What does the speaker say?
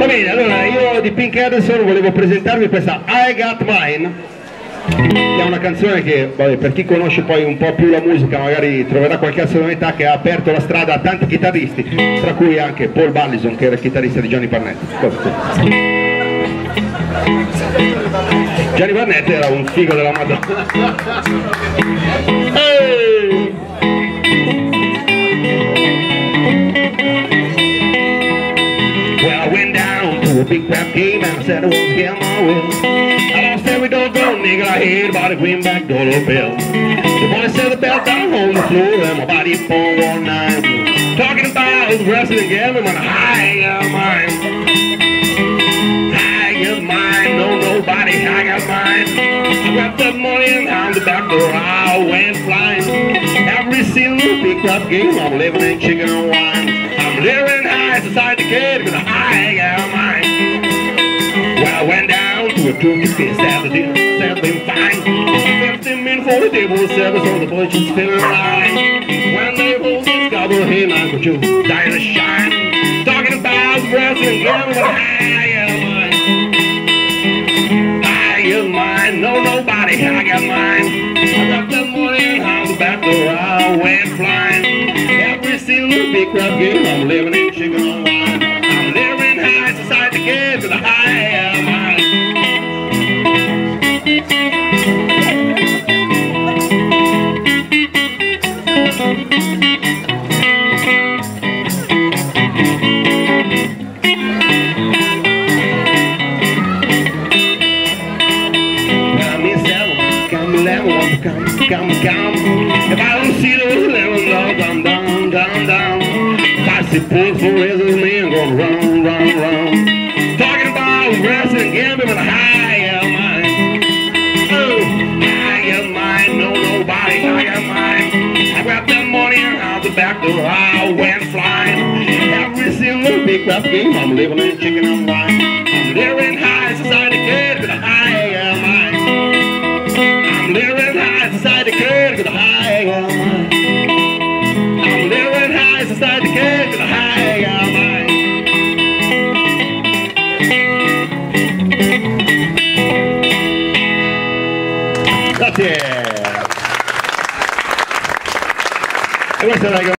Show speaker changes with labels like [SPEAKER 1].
[SPEAKER 1] Va bene, allora io di Pink Edison volevo presentarvi questa I Got Mine, che è una canzone che, vabbè, per chi conosce poi un po' più la musica magari troverà qualche assonalità, che ha aperto la strada a tanti chitarristi, tra cui anche Paul Ballison, che era il chitarrista di Johnny Barnett. Johnny Barnett era un figo della Madonna. Hey! Well, I went down to a big rap game and I said I won't get my will. I lost every doggone nigga I had about a greenback dollar bill. The boy said the bell down on the floor and my body 419. Talking about the wrestling gambling when I got mine. I got mine, no nobody, I got mine. I grabbed that money and out the back door I went flying. Every single big rap game I'm living in chicken and wine. I'm living high society kid because I got mine. Well, I went down to a turkey feast after dinner, something fine. 15 minutes for the table service on the bunch is spinning line. When they hold this gobble here, now could you die to shine? Talking about wrestling gambling, but I got mine. I got mine, no nobody, I got mine. I got that money and out the back door I went flying. Every single big rap game I'm living in chicken and wine. I'm living high society kid with a high mind. Come. If I don't see those lemons, I'll come down. If I see pull for razors, man, gonna run. Talking about wrestling, gambling, but I got mine. Oh, I got mine, no nobody, I got mine. I grabbed that money and out the back door I went flying. Every single big rap game, I'm living in chicken and wine. I'm living high society kid with a high got mine. I'm living high society kid with a high got mine. I'm living high society kid with a high got mine. Grazie. E questa è la